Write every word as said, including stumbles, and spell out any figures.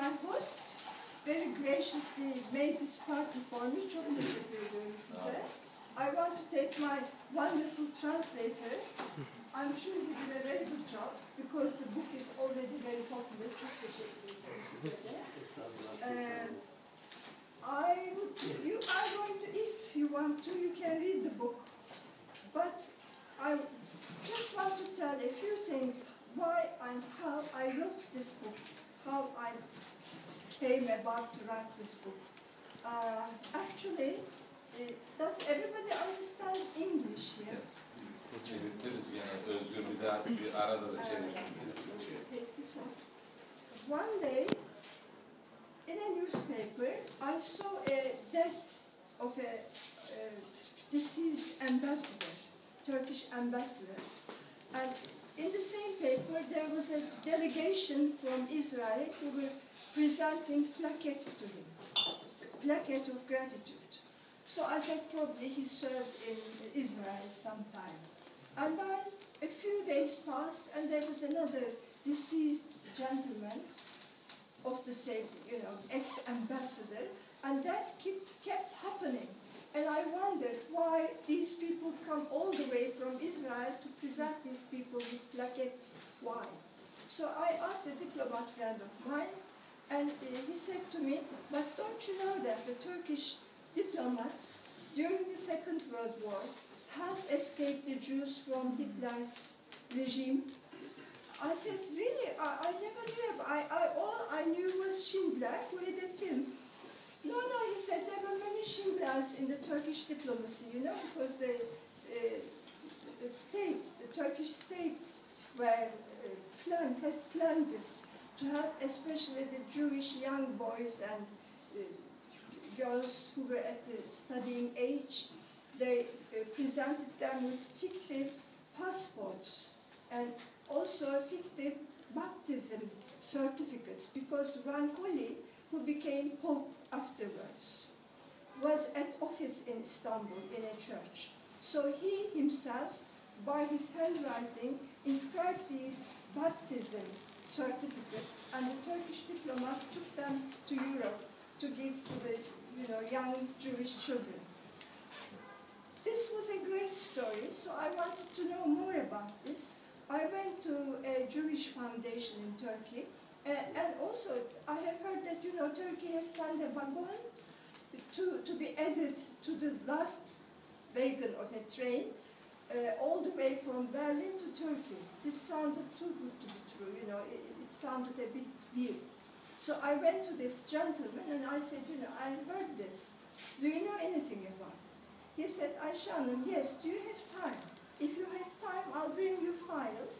my host very graciously made this party for me. Çok teşekkür ediyorum size. I want to take my wonderful translator. I'm sure he did a very good job because the book is already very popular. Çok teşekkür ediyorum size de. Uh, I would, you are going to, if you want to, you can read the book. But I just want to tell a few things why and how I wrote this book, how I came about to write this book. Uh, actually, uh, does everybody understand English here? Yes. Çevirtiriz yani Özgür bir daha bir arada da çevirsin. Take this off. One day, in a newspaper, I saw a death of a uh, deceased ambassador, Turkish ambassador. And in the same paper, there was a delegation from Israel who were presenting plaquette to him, plaquette of gratitude. So I said probably he served in Israel sometime. And then a few days passed and there was another deceased gentleman of the same, you know, ex-ambassador, and that kept, kept happening. And I wondered why these people come all the way from Israel to present these people with plaquettes. Why? So I asked a diplomat friend of mine, and uh, he said to me, but don't you know that the Turkish diplomats during the Second World War have escaped the Jews from Hitler's regime? I said, really? I, I never knew. I, I, all I knew was Schindler, who had a film. No, no, he said there were many Schindlers in the Turkish diplomacy, you know, because the, uh, the state, the Turkish state, were uh, planned, has planned this to help especially the Jewish young boys and uh, girls who were at the studying age. They uh, presented them with fictive passports and also fictive baptism certificates, because Rankoli, who became Pope afterwards, was at office in Istanbul in a church. So he himself, by his handwriting, inscribed these baptism certificates, and the Turkish diplomats took them to Europe to give to the you know, young Jewish children. This was a great story, so I wanted to know more about this. I went to a Jewish foundation in Turkey, uh, and also I have heard that you know Turkey has sent a wagon to, to be added to the last wagon of a train, uh, all the way from Berlin to Turkey. This sounded too good to be true, you know, it, it sounded a bit weird. So I went to this gentleman and I said, you know, I heard this. Do you know anything about it? He said, Ayşe Hanım, yes, do you have time? If you have time, I'll bring you files